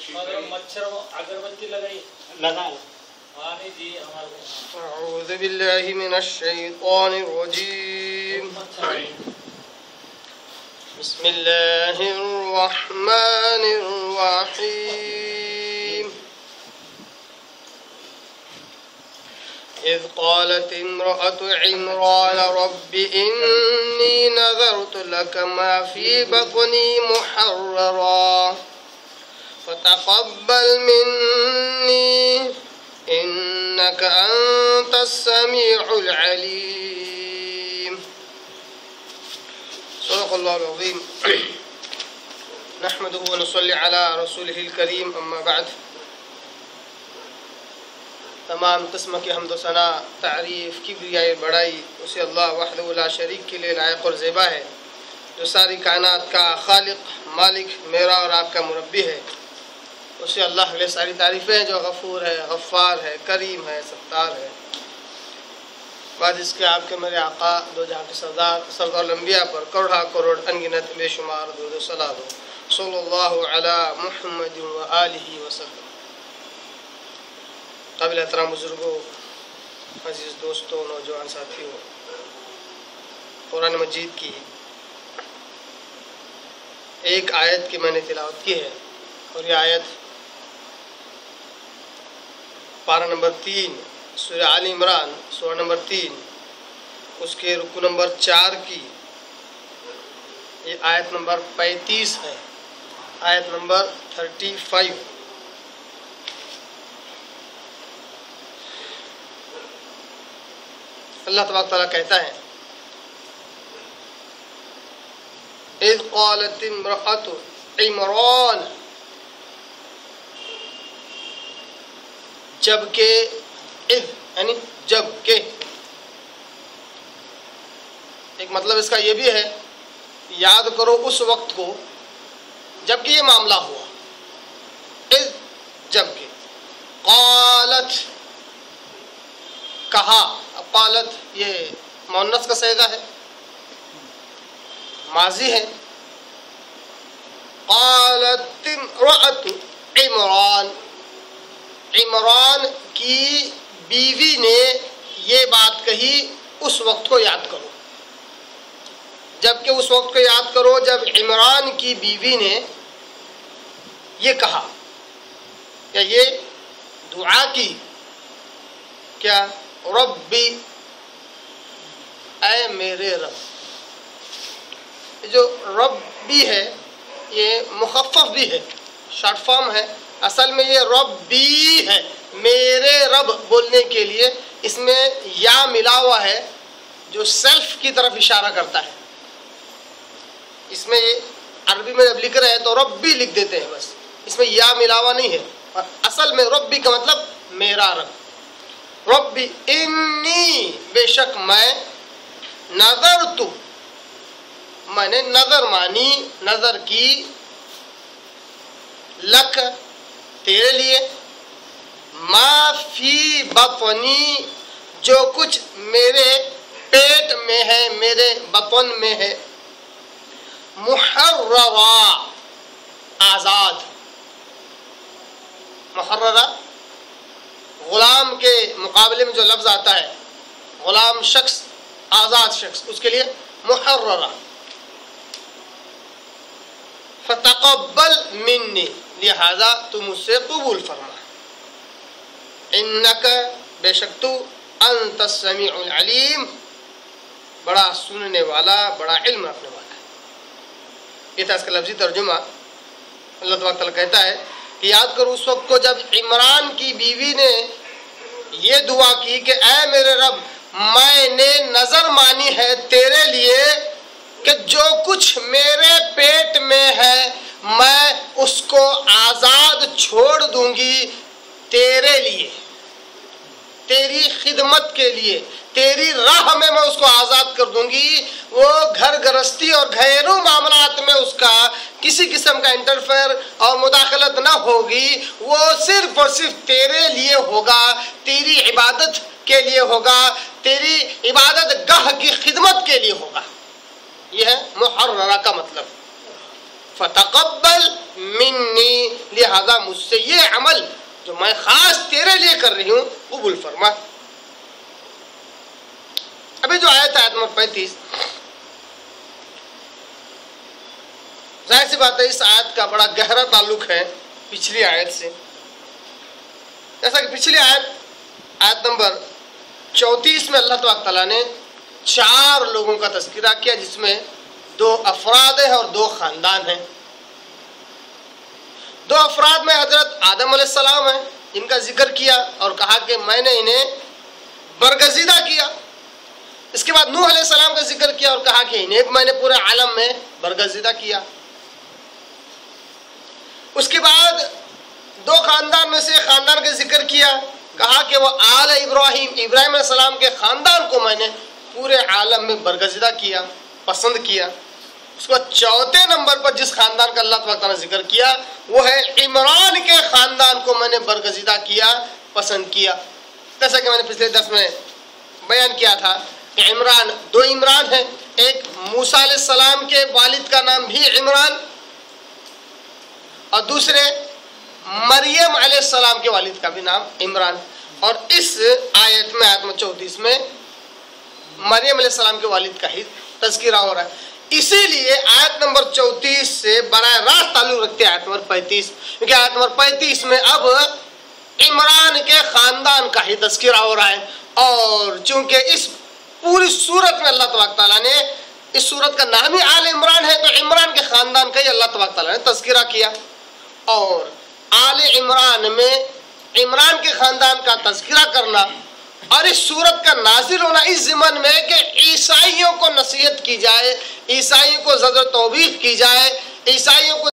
मच्छर अगरबत्ती लगाई लगा जी हमारे أعوذ بالله من الشيطان الرجيم بسم الله الرحمن الرحيم إذ قالت امرأة عمران رب إني نذرت لك ما في بطني محررا فتقبل مني إنك أنت السميع العليم صدق الله العظيم نحمده ونصلي على رسوله الكريم أما بعد تمام قسم کی حمد و ثنا تعریف کبریائی بڑائی اسے اللہ وحدہ لا شریک کے لیے لائق اور زیبا ہے جو ساری کائنات کا خالق مالک میرا اور آپ کا مربی ہے اسے اللہ کے لیے ساری تعریفیں ہیں جو غفور ہے غفار ہے کریم ہے ستار ہے بعد اس کے آپ کے میرے آقا دو جہاں کے سردار سردار الانبیاء پر کروڑا کروڑ انگنت بے شمار درود و صلاۃ صلی اللہ علی محمد و آلہ وسلم. قابل احترام بزرگوں، عزیز دوستوں، نوجوان ساتھیوں، قرآن مجید کی ایک آیت کی میں نے تلاوت کی ہے اور یہ آیت پارہ نمبر 3 سورہ آل عمران سورہ نمبر 3 اس کے رکوع نمبر 4 کی یہ آیت نمبر 35 ہے، آیت نمبر 35. اللہ تبارک تعالیٰ کہتا ہے اذ قالت امرأة عمران، جبکہ اذ یعنی جبکہ، ایک مطلب اس کا یہ بھی ہے یاد کرو اس وقت کو جبکہ یہ معاملہ ہوا. اذ جبکہ، قالت کہا، قالت یہ مؤنث کا صیغہ ہے، ماضی ہے. قالت امرأة عمران، عمران کی بیوی نے یہ بات کہی اس وقت کو یاد کرو، جبکہ اس وقت کو یاد کرو جب عمران کی بیوی نے یہ کہا یا یہ دعا کی، کیا؟ ربی، اے میرے رب. جو ربی ہے یہ مخفف بھی ہے، شارٹ فارم ہے، اصل میں یہ ربی ہے، میرے رب بولنے کے لیے اس میں یا ملا ہوا ہے جو سیلف کی طرف اشارہ کرتا ہے. اس میں عربی میں جب لکھ رہے ہیں تو ربی لکھ دیتے ہیں، بس اس میں یا ملا ہوا نہیں ہے، اور اصل میں ربی کا مطلب میرا رب. ربی انی، بے شک میں، نظرت، میں نے نظر مانی، نظر کی، لک، تیرے لیے، ما فی بطنی، جو کچھ میرے پیٹ میں ہے، میرے بطن میں ہے، محررا، آزاد. محررہ غلام کے مقابلے میں جو لفظ آتا ہے، غلام شخص، آزاد شخص، اس کے لیے محررہ. فتقبل منی، لہذا تم مجھ سے قبول فرما. انک، بے شک تو، انت السمیع العلیم، بڑا سننے والا، بڑا علم رکھنے والا ہے. یہ تھا اس کا لفظی ترجمہ. اللہ تبارک تعالیٰ کہتا ہے کہ یاد کرو اس وقت کو جب عمران کی بیوی نے یہ دعا کی کہ اے میرے رب، میں نے نظر مانی ہے تیرے لیے کہ جو کچھ میرے پیٹ میں ہے میں اس کو آزاد چھوڑ دوں گی تیرے لیے، تیری خدمت کے لیے، تیری راہ میں اس کو آزاد کر دوں گی. وہ گھر گرہستی اور گھریلو معاملات میں اس کا کسی قسم کا انٹرفیئر اور مداخلت نہ ہوگی، وہ صرف اور صرف تیرے لیے ہوگا، تیری عبادت کے لیے ہوگا، تیری عبادت گاہ کی خدمت کے لیے ہوگا. یہ ہے محررہ کا مطلب. فتقبل منی، لہذا مجھ سے یہ عمل جو میں خاص تیرے لیے کر رہی ہوں قبول فرما۔ ابھی جو آیت ہے آیت نمبر 35، ظاہر سی بات ہے اس آیت کا بڑا گہرا تعلق ہے پچھلی آیت سے، جیسا کہ پچھلی آیت نمبر 34 میں اللہ تبارک تعالیٰ نے 4 لوگوں کا تذکرہ کیا، جس میں 2 افراد ہیں اور 2 خاندان ہیں۔ 2 افراد میں حضرت آدم علیہ السلام ہیں، جن کا ذکر کیا اور کہا کہ میں نے انہیں برگزیدہ کیا۔ اس کے بعد نوح علیہ السلام کا ذکر کیا اور کہا کہ انہیں میں نے پورے عالم میں برگزیدہ کیا۔ اس کے بعد 2 خاندان میں سے خاندان کا ذکر کیا، کہا کہ وہ آل ابراہیم علیہ السلام کے خاندان کو میں نے پورے عالم میں برگزیدہ کیا، پسند کیا۔ اس کو 4 نمبر پر جس خاندان کا اللہ تعالیٰ نے ذکر کیا وہ ہے عمران کے خاندان کو میں نے برگزیدہ کیا، پسند کیا۔ جیسا کہ میں نے پچھلے درس میں بیان کیا تھا کہ عمران 2 عمران ہیں، ایک موسیٰ علیہ السلام کے والد کا نام بھی عمران اور دوسرے مریم علیہ السلام کے والد کا بھی نام عمران۔ اور اس آیت میں آیت 34 میں مریم علیہ السلام کے والد کا ہی تذکرہ ہو رہا ہے، اسی لیے آیت نمبر 34 سے براہ راست تعلق رکھتے ہیں آیت نمبر 35، کیونکہ آیت نمبر 35 میں اب عمران کے خاندان کا ہی تذکرہ ہو رہا ہے، اور چونکہ اس پوری سورت میں اللہ تبارک تعالیٰ نے، اس سورت کا نام ہی آل عمران ہے، تو عمران کے خاندان کا ہی اللہ تبارک تعالیٰ نے تذکرہ کیا، اور آل عمران میں عمران کے خاندان کا تذکرہ کرنا اور اس سورت کا نازل ہونا اس ضمن میں کہ عیسائیوں کو نصیحت کی جائے، عیسائیوں کو زجر و توبیخ کی جائے، عیسائیوں کو